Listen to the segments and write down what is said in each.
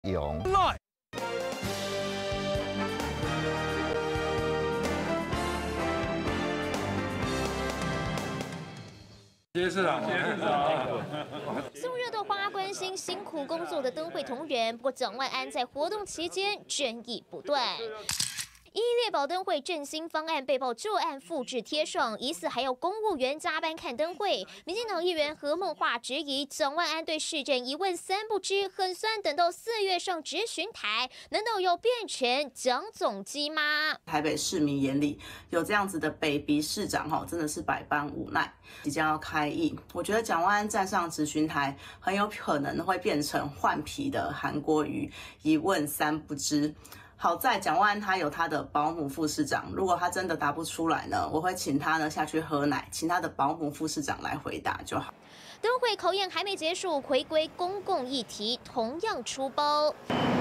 勇。 谢谢市长，谢谢市长。 送热豆花关心辛苦工作的灯会同仁，不过蒋万安在活动期间争议不断。一列宝灯会振兴方案被曝旧案复制贴上，疑似还有公务员加班看灯会。民进党议员何孟华质疑蒋万安对市政一问三不知，很酸。等到4月上质询台，难道要变成蒋总机吗？ 台北市民眼里有这样子的北鼻市长真的是百般无奈。即将要开议，我觉得蒋万安站上质询台，很有可能会变成换皮的韩国瑜，一问三不知。好在蒋万安他有他的保姆副市长，如果他真的答不出来呢，我会请他呢下去喝奶，请他的保姆副市长来回答就好。 灯会考验还没结束，回归公共议题同样出包。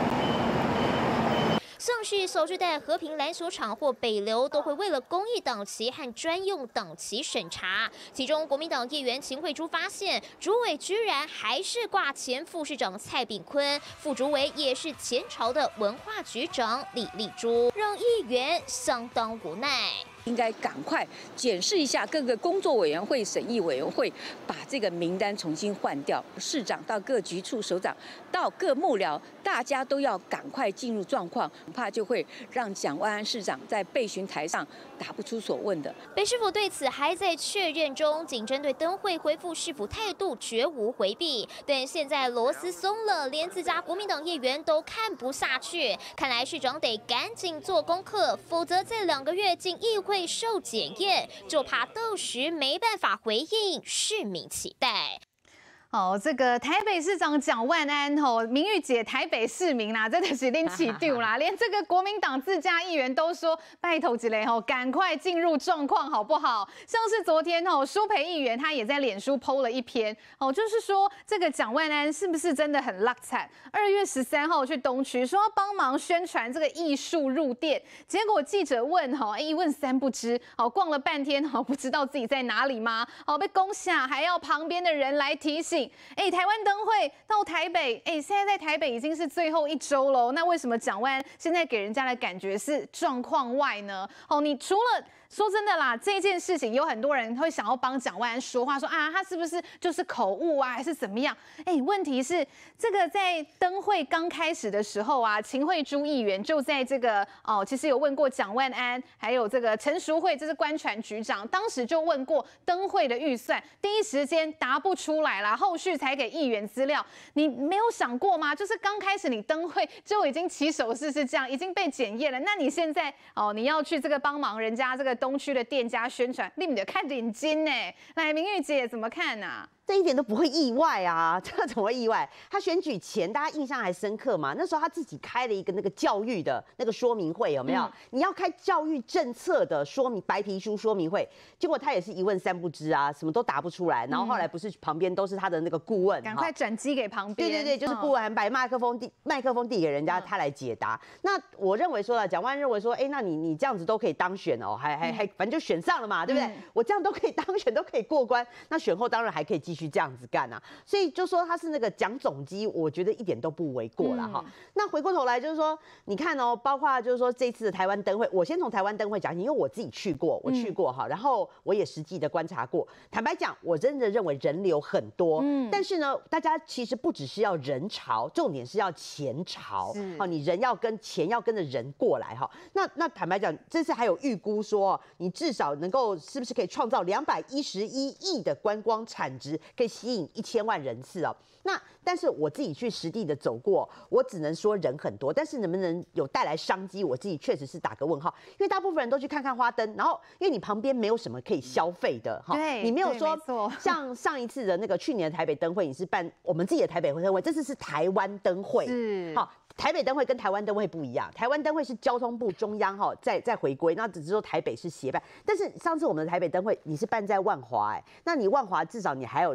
像是小巨蛋、和平篮球场或北流，都会为了公益党旗和专用党旗审查。其中，国民党议员秦慧珠发现，主委居然还是挂前副市长蔡炳坤，副主委也是前朝的文化局长李丽珠，让议员相当无奈。 应该赶快检视一下各个工作委员会、审议委员会，把这个名单重新换掉。市长到各局处首长，到各幕僚，大家都要赶快进入状况，恐怕就会让蒋万安市长在备询台上答不出所问的。 北市府对此还在确认中，仅针对灯会回复市府态度绝无回避。但现在螺丝松了，连自家国民党议员都看不下去，看来市长得赶紧做功课，否则在2个月进议会受检验，就怕到时没办法回应市民期待。 这个台北市长蒋万安名誉姐台北市民啦，真的是拎起丢啦，连这个国民党自家议员都说拜托一下赶快进入状况好不好？像是昨天舒培议员他也在脸书 PO 了一篇就是说这个蒋万安是不是真的很落惨？2月13号去东区说要帮忙宣传这个艺术入店，结果记者问一问三不知，逛了半天不知道自己在哪里吗？被攻下，还要旁边的人来提醒。台湾灯会到台北，现在在台北已经是最后1周了，那为什么蒋万安现在给人家的感觉是状况外呢？你除了说真的啦，这件事情有很多人会想要帮蒋万安说话，说他是不是就是口误啊，还是怎么样？问题是这个在灯会刚开始的时候啊，秦慧珠议员就在这个其实有问过蒋万安，还有这个陈淑慧，这是观传局长，当时就问过灯会的预算，第一时间答不出来啦，后续才给议员资料。你没有想过吗？就是刚开始你灯会就已经起手式是这样，已经被检验了，那你现在你要去这个帮忙人家这个东区的店家宣传，你们得看眼睛呢。来，明玉姐怎么看啊？ 这一点都不会意外啊，这怎么会意外？他选举前大家印象还深刻嘛？那时候他自己开了一个那个教育的那个说明会，有没有？你要开教育政策的说明白皮书说明会，结果他也是一问三不知啊，什么都答不出来。然后后来不是旁边都是他的那个顾问， 赶快转机给旁边。 对对对，就是顾问还把麦克风递给人家，他来解答。那我认为说了，蒋万安认为说，那你这样子都可以当选哦，还反正就选上了嘛，对不对？我这样都可以当选，都可以过关，那选后当然还可以继续这样子干啊。所以就说他是那个蒋总机，我觉得一点都不为过了哈。那回过头来就是说，你看包括就是说这次的台湾灯会，我先从台湾灯会讲，因为我自己去过，我去过哈，然后我也实际的观察过。坦白讲，我真的认为人流很多，但是呢，大家其实不只是要人潮，重点是要钱潮，你人要跟钱要跟着人过来哈。那坦白讲，这次还有预估说，你至少能够是不是可以创造211亿的观光产值，可以吸引1000万人次哦。那但是我自己去实地的走过，我只能说人很多，但是能不能有带来商机，我自己确实是打个问号。因为大部分人都去看看花灯，然后因为你旁边没有什么可以消费的哈，你没有说像上一次的那个去年的台北灯会，你是办我们自己的台北灯会，这次是台湾灯会，好。台北灯会跟台湾灯会不一样，台湾灯会是交通部中央再回归，那只是说台北是协办。但是上次我们的台北灯会你是办在万华那你万华至少你还有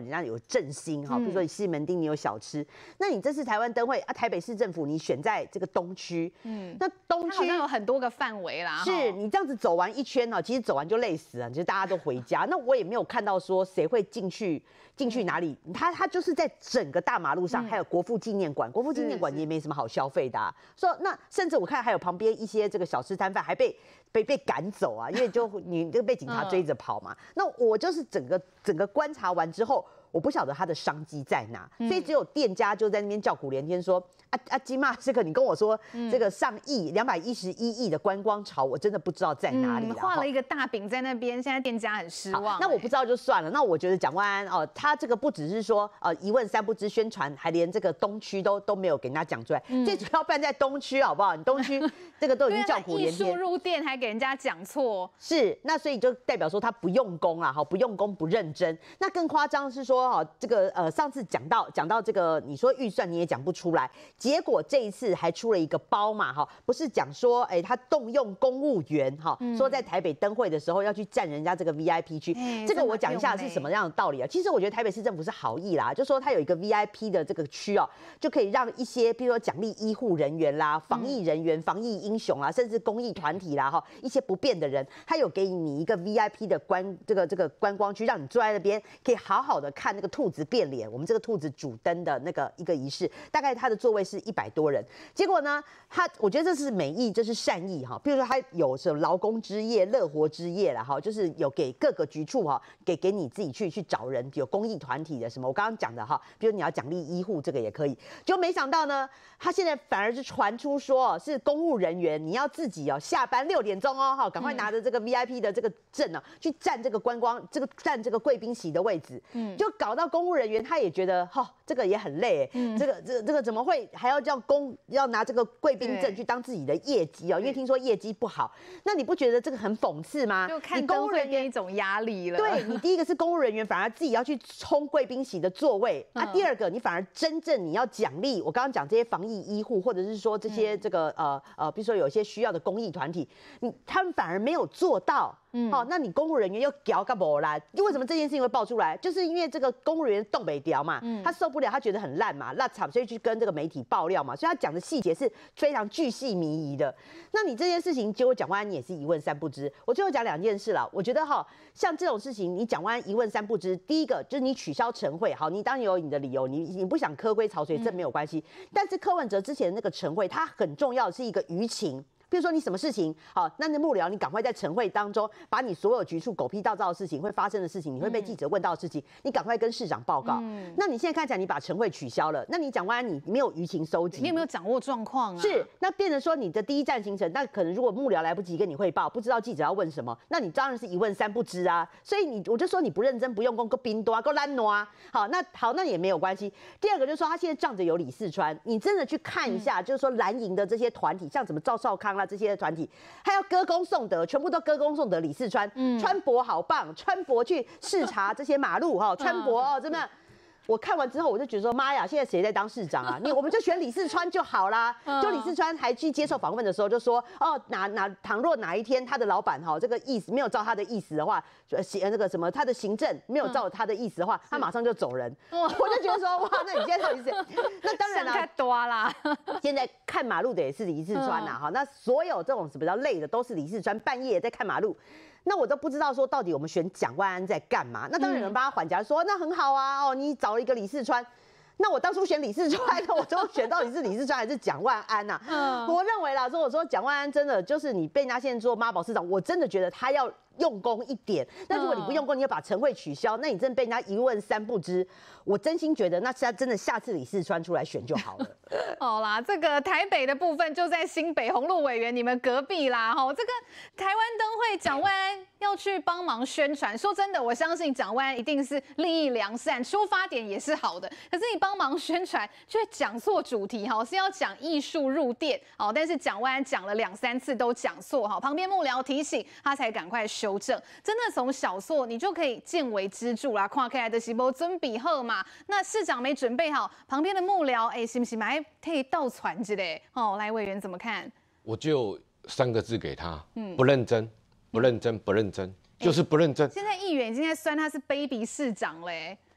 人家有振兴哈，比如说你西门町你有小吃，那你这次台湾灯会啊，台北市政府你选在这个东区，那东区好像有很多个范围啦， 是你这样子走完一圈呢，其实走完就累死了，就是大家都回家。那我也没有看到说谁会进去哪里，他就是在整个大马路上，还有国父纪念馆，国父纪念馆也没什么好消费的啊。说那甚至我看还有旁边一些这个小吃摊贩还被赶走啊，因为你这个被警察追着跑嘛。那我就是整个观察完之后，我不晓得他的商机在哪，所以只有店家就在那边叫苦连天说金嘛，这个你跟我说这个上亿211亿的观光潮，我真的不知道在哪里了。 画了一个大饼在那边，现在店家很失望。 那我不知道就算了。那我觉得蒋万安哦，他这个不只是说一问三不知宣传，还连这个东区都没有给人家讲出来。最主要办在东区好不好？你东区这个都已经叫苦连天， 艺术入店还给人家讲错， 是那所以就代表说他不用功啦，不用功不认真。那更夸张是说这个上次讲到这个你说预算你也讲不出来。结果这一次还出了一个包嘛，不是讲说，他动用公务员，说在台北灯会的时候要去占人家这个 VIP 区，这个我讲一下是什么样的道理啊？其实我觉得台北市政府是好意啦，就说他有一个 VIP 的这个区就可以让一些，比如说奖励医护人员啦、防疫人员、防疫英雄啦，甚至公益团体啦，一些不便的人，他有给你一个 VIP 的这个观光区，让你坐在那边可以好好的看那个兔子变脸，我们这个兔子主灯的那个一个仪式，大概他的座位是100多人，结果呢，我觉得这是美意，这是善意比如说他有什么劳工之夜、乐活之夜啦就是有给各个局处给你自己去找人，有公益团体的什么，我刚刚讲的比如你要奖励医护这个也可以，就没想到呢，他现在反而是传出说是公务人员，你要自己下班6点钟赶快拿着这个 VIP 的这个证去占这个观光占这个贵宾席的位置，就搞到公务人员他也觉得这个也很累，这个怎么会还要要拿这个贵宾证去当自己的业绩因为听说业绩不好，那你不觉得这个很讽刺吗？ 就看公务人员一种压力了。 对你第一个是公务人员反而自己要去冲贵宾席的座位第二个你反而真正你要奖励我刚刚讲这些防疫医护，或者是说这些这个比如说有些需要的公益团体，他们反而没有做到。那你公务人员又屌个不啦？为什么这件事情会爆出来？就是因为这个公务人员东北屌嘛，他受不了，他觉得很烂嘛，烂惨，所以去跟这个媒体爆料嘛，所以他讲的细节是非常巨细靡遗的。那你这件事情，结果蒋万安你也是一问三不知。我最后讲2件事啦，我觉得像这种事情，你蒋万安一问三不知，第一个就是你取消晨会，你当然有你的理由，你不想科规曹随，这没有关系。但是柯文哲之前的那个晨会，它很重要的是一个舆情。比如说你什么事情那幕僚你赶快在晨会当中把你所有局处狗屁倒灶的事情会发生的事情，你会被记者问到的事情，你赶快跟市长报告。那你现在看起来你把晨会取消了，那你蒋万安你没有舆情收集， 你有没有掌握状况啊？ 是，那变成说你的第一站行程，那可能如果幕僚来不及跟你汇报，不知道记者要问什么，那你当然是一问三不知啊。所以我就说你不认真不用功，够冰多啊，够懒惰啊。那也没有关系。第二个就是说他现在仗着有李四川，你真的去看一下，就是说蓝营的这些团体，像什么赵少康啦这些团体，还要歌功颂德，全部都歌功颂德李四川，川博好棒，川博去视察这些马路川博真的。我看完之后，我就觉得说，妈呀，现在谁在当市长啊？我们就选李四川就好啦。就李四川还去接受访问的时候，就说倘若哪一天他的老板这个意思没有照他的意思的话，那个什么他的行政没有照他的意思的话，他马上就走人。我就觉得说，哇，那你现在到底是？那当然太多啦。 现在看马路的也是李四川呐，那所有这种比较累的都是李四川，半夜在看马路。那我都不知道说到底我们选蒋万安在干嘛？那当然有人帮他还价说那很好啊，你找了一个李四川。那我当初选李四川，我就选到底是李四川还是蒋万安呐？我认为啦，我说蒋万安真的就是你被人家现在做妈宝市长，我真的觉得他要用功一点。那如果你不用功，你要把晨会取消，那你真的被人家一问三不知。我真心觉得，那真的下次李四川出来选就好了。 好啦，这个台北的部分就在新北洪路委员你们隔壁啦。这个台湾灯会，蒋万安要去帮忙宣传。说真的，我相信蒋万安一定是立意良善，出发点也是好的。可是你帮忙宣传，却讲错主题是要讲艺术入店但是蒋万安讲了2、3次都讲错旁边幕僚提醒他才赶快修正。真的从小错你就可以见微知著啦，看起来就是没准备好嘛。那市长没准备好，旁边的幕僚是不是还可以倒传之类？来委员怎么看？ 我就3个字给他：不认真，不认真，不认真，就是不认真。 现在议员已经在酸他是 baby 市长嘞。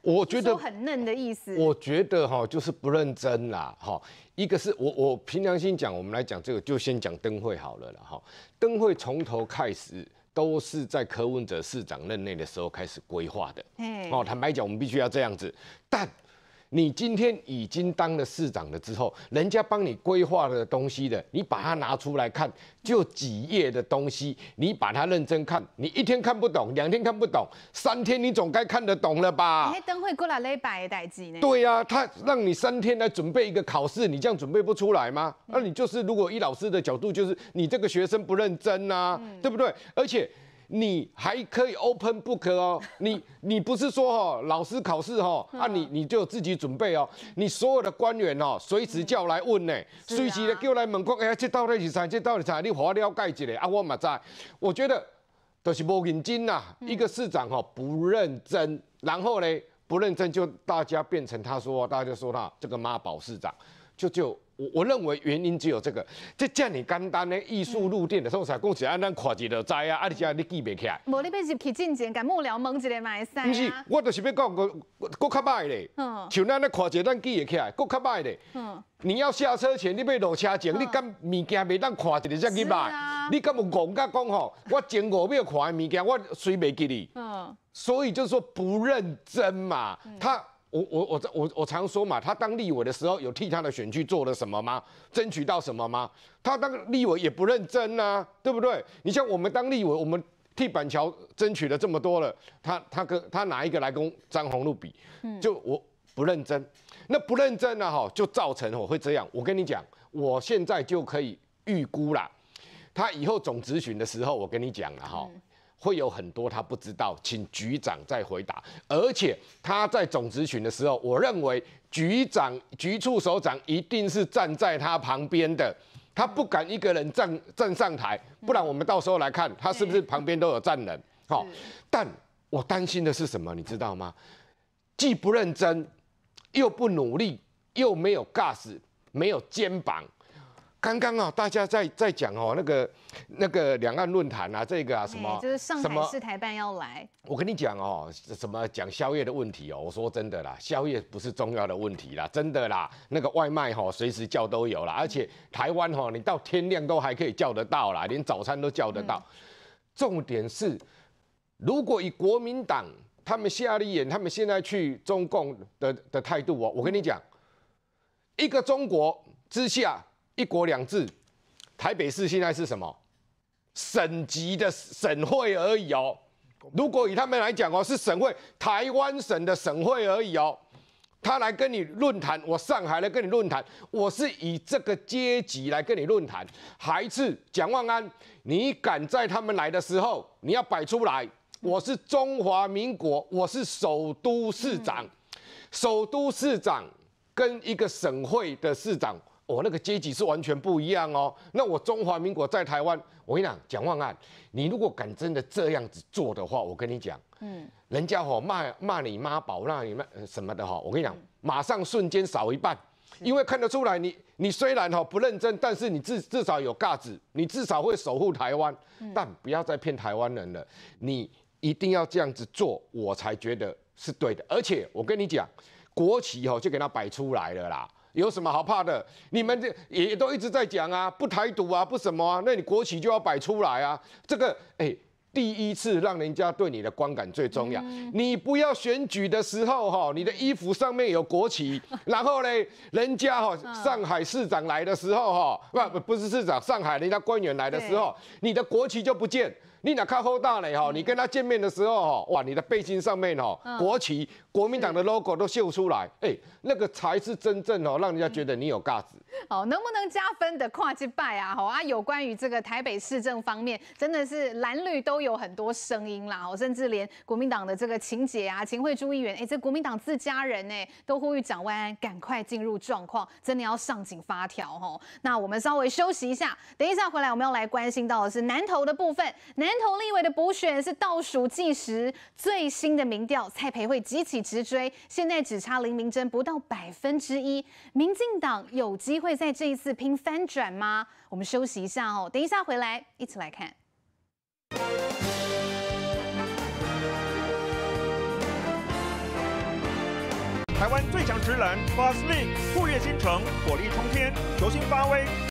我觉得很嫩的意思。 我觉得就是不认真啦一个是我凭良心讲，我们来讲这个就先讲灯会好了啦灯会从头开始都是在柯文哲市长任内的时候开始规划的。坦白讲，我们必须要这样子，但。你今天已经当了市长了之后，人家帮你规划的东西的，你把它拿出来看，就几页的东西，你把它认真看，你1天看不懂，2天看不懂，3天你总该看得懂了吧？ 灯会过来礼拜的代志呢？ 对呀，他让你3天来准备一个考试，你这样准备不出来吗？那你就是如果以老师的角度，就是你这个学生不认真啊，对不对？而且。你还可以 open book 哦，你不是说老师考试你就自己准备哦，你所有的官员随时叫来问呢，随时叫来问讲，这到底是啥？这到底是啥？你给我了解一下我嘛知。我觉得就是不认真啦，一个市长不认真，然后呢不认真就大家变成大家就说他这个妈宝市长，我认为原因只有这个，这么简单的艺术路店的时候才讲起来，咱看一就知啊，你记不起来？ 无你要入去进前，甲幕僚问一下嘛会使啊。 不是，我就是要讲个较歹咧。像咱咧看一下，咱记会起来，较歹咧。你要下车前，你要落车前，你敢物件袂当看一下才去买？你敢有戆甲讲我前5秒看的物件，我随袂记哩。所以就是说不认真嘛，我常说嘛，他当立委的时候有替他的选区做了什么吗？争取到什么吗？他当立委也不认真啊，对不对？你像我们当立委，我们替板桥争取了这么多了，他哪一个来跟张宏陆比？就我不认真，那不认真啊，就造成我会这样。我跟你讲，我现在就可以预估啦，他以后总质询的时候，我跟你讲了会有很多他不知道，请局长再回答。而且他在总质询的时候，我认为局处首长一定是站在他旁边的，他不敢一个人站上台，不然我们到时候来看他是不是旁边都有站人。但我担心的是什么，你知道吗？既不认真，又不努力，又没有 gas， 没有肩膀。刚刚大家在讲那个两岸论坛啊，这个什么， 就是上海市台办要来。我跟你讲什么讲宵夜的问题我说真的啦，宵夜不是重要的问题啦，真的啦，那个外卖随时叫都有啦，而且台湾你到天亮都还可以叫得到啦，连早餐都叫得到。重点是，如果以国民党他们夏立言他们现在去中共的态度我跟你讲，一个中国之下。1国2制，台北市现在是什么？省级的省会而已如果以他们来讲是省会，台湾省的省会而已他来跟你论坛，我上海来跟你论坛，我是以这个阶级来跟你论坛。还是蒋万安，你敢在他们来的时候，你要摆出来，我是中华民国，我是首都市长，首都市长跟一个省会的市长。那个阶级是完全不一样那我中华民国在台湾，我跟你讲，蒋万安，你如果敢真的这样子做的话，我跟你讲，人家骂你妈宝，骂你什么的我跟你讲，马上瞬间少一半，因为看得出来你虽然不认真，但是你至少有架子，你至少会守护台湾，但不要再骗台湾人了，你一定要这样子做，我才觉得是对的。而且我跟你讲，国旗就给它摆出来了啦。有什么好怕的？你们这也都一直在讲啊，不台独啊，不什么啊，那你国旗就要摆出来啊。这个第一次让人家对你的观感最重要。你不要选举的时候你的衣服上面有国旗，然后呢，人家上海市长来的时候不是市长，上海人家官员来的时候，你的国旗就不见。你哪看后大嘞你跟他见面的时候哇，你的背心上面国旗、国民党的 logo 都秀出来，那个才是真正让人家觉得你有架子。 能不能加分的跨界拜啊？有关于这个台北市政方面，真的是蓝绿都有很多声音啦，甚至连国民党的这个秦姐啊、秦慧珠议员，这国民党自家人都呼吁蒋万安赶快进入状况，真的要上紧发条那我们稍微休息一下，等一下回来我们要来关心到的是南投的部分。南投立委的补选是倒数计时，最新的民调，蔡培慧急起直追，现在只差林明溱不到1%，民进党有机会在这一次拼翻转吗？我们休息一下等一下回来一起来看。 台湾最强职篮 Boss League 破越新城，火力冲天，球星发威。